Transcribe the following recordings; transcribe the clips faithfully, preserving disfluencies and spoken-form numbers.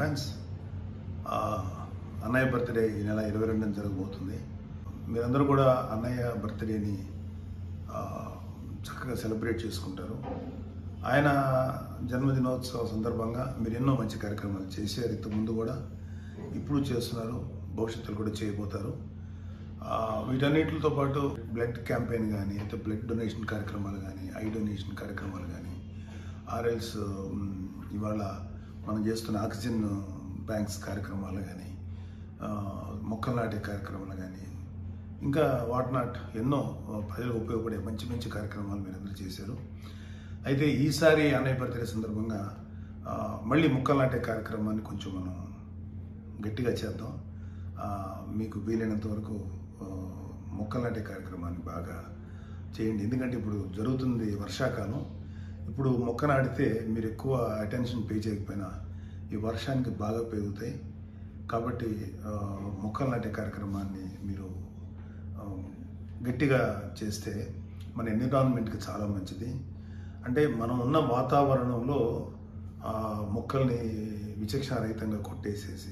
Fans, అన్నయ్య birthday ఈ నెల ఇరవై రెండున జరగబోతుంది. మీరందరూ కూడా అన్నయ్య బర్త్డేని చక్కగా సెలబ్రేట్ చేసుకుంటారు. ఆయన జన్మదినోత్సవ సందర్భంగా మీరు ఎన్నో మంచి కార్యక్రమాలు చేశారు. ఇంతకుముందు కూడా ఇప్పుడు చేస్తున్నారు, భవిష్యత్తులో కూడా చేయబోతారు. వీటన్నిటితో పాటు బ్లడ్ క్యాంపెయిన్ కానీ, అయితే బ్లడ్ డొనేషన్ కార్యక్రమాలు కానీ, ఐ డొనేషన్ కార్యక్రమాలు కానీ, ఆర్ఎల్స్ ఇవాళ మనం చేస్తున్న ఆక్సిజన్ బ్యాంక్స్ కార్యక్రమాలు కానీ, మొక్కలు నాటే కార్యక్రమాలు కానీ, ఇంకా వాట్ నాట్ ఎన్నో ప్రజలకు ఉపయోగపడే మంచి మంచి కార్యక్రమాలు మీరందరూ చేశారు. అయితే ఈసారి అన్నయ్య బర్త్డే సందర్భంగా మళ్ళీ మొక్కలు నాటే కార్యక్రమాన్ని కొంచెం మనం గట్టిగా చేద్దాం. మీకు వీలైనంత వరకు మొక్కలు నాటే కార్యక్రమాన్ని బాగా చేయండి. ఎందుకంటే ఇప్పుడు జరుగుతుంది వర్షాకాలం. ఇప్పుడు మొక్క నాటితే మీరు ఎక్కువ అటెన్షన్ పే చేయకపోయినా ఈ వర్షానికి బాగా పెరుగుతాయి. కాబట్టి మొక్కలు నాటే కార్యక్రమాన్ని మీరు గట్టిగా చేస్తే మన ఎన్విరాన్మెంట్కి చాలా మంచిది. అంటే మనం ఉన్న వాతావరణంలో మొక్కల్ని విచక్షణారహితంగా కొట్టేసేసి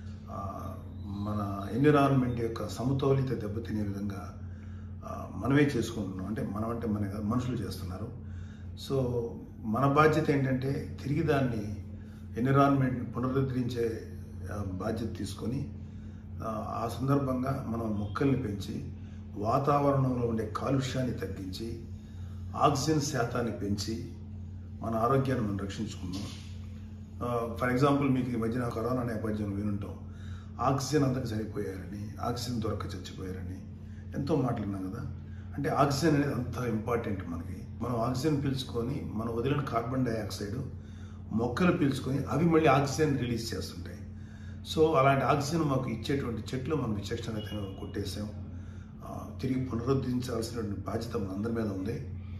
మన ఎన్విరాన్మెంట్ యొక్క సమతౌలిత దెబ్బతినే విధంగా మనమే చేసుకుంటున్నాం. అంటే మనం అంటే మన మనుషులు చేస్తున్నారు. సో మన బాధ్యత ఏంటంటే తిరిగి దాన్ని ఎన్విరాన్మెంట్ పునరుద్ధరించే బాధ్యత తీసుకొని ఆ సందర్భంగా మనం మొక్కల్ని పెంచి వాతావరణంలో ఉండే కాలుష్యాన్ని తగ్గించి ఆక్సిజన్ శాతాన్ని పెంచి మన ఆరోగ్యాన్ని మనం రక్షించుకుందాం. ఫర్ ఎగ్జాంపుల్ మీకు ఈ మధ్యన కరోనా నేపథ్యంలో వినుంటాం, ఆక్సిజన్ అంతకు సరిపోయారని, ఆక్సిజన్ దొరక్క చచ్చిపోయారని ఎంతో మాట్లాడినాం కదా. అంటే ఆక్సిజన్ అనేది అంత ఇంపార్టెంట్ మనకి. మనం ఆక్సిజన్ పీల్చుకొని మనం వదిలిన కార్బన్ డైఆక్సైడ్ మొక్కలు పీల్చుకొని అవి మళ్ళీ ఆక్సిజన్ రిలీజ్ చేస్తుంటాయి. సో అలాంటి ఆక్సిజన్ మాకు ఇచ్చేటువంటి చెట్లు మనం విచక్షణరహితంగా కొట్టేసాం. తిరిగి పునరుద్ధరించాల్సినటువంటి బాధ్యత మన అందరి మీద ఉంది.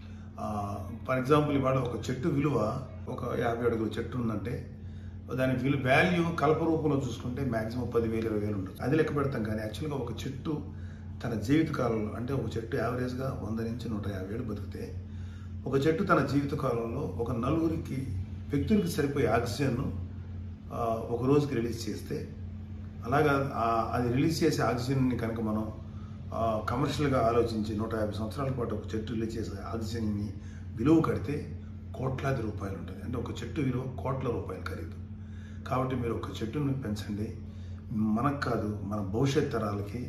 ఫర్ ఎగ్జాంపుల్ ఇవాళ ఒక చెట్టు విలువ ఒక యాభై అడుగుల చెట్టు ఉందంటే దాని విలువ వాల్యూ కలప రూపంలో చూసుకుంటే మ్యాక్సిమం పదివేలు ఇరవై వేలు ఉంటుంది. అది లెక్క పెడతాం. కానీ యాక్చువల్గా ఒక చెట్టు తన జీవితకాలంలో, అంటే ఒక చెట్టు యావరేజ్గా వంద నుంచి నూట యాభై ఏళ్ళు బతికితే ఒక చెట్టు తన జీవితకాలంలో ఒక నలుగురికి వ్యక్తులకి సరిపోయే ఆక్సిజన్ ఒక రోజుకి రిలీజ్ చేస్తే, అలాగా అది రిలీజ్ చేసే ఆక్సిజన్ని కనుక మనం కమర్షియల్గా ఆలోచించి నూట యాభై సంవత్సరాల పాటు ఒక చెట్టు రిలీజ్ చేసే ఆక్సిజన్ని విలువ కడితే కోట్లాది రూపాయలు ఉంటుంది. అంటే ఒక చెట్టు విలువ కోట్ల రూపాయలు ఖరీదు. కాబట్టి మీరు ఒక చెట్టును పెంచండి. మనకు కాదు, మన భవిష్యత్ తరాలకి.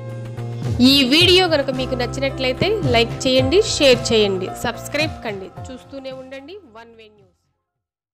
ఈ వీడియో కనుక మీకు నచ్చినట్లయితే లైక్ చేయండి, షేర్ చేయండి, సబ్స్క్రైబ్ కండి. చూస్తూనే ఉండండి వన్ వే న్యూస్.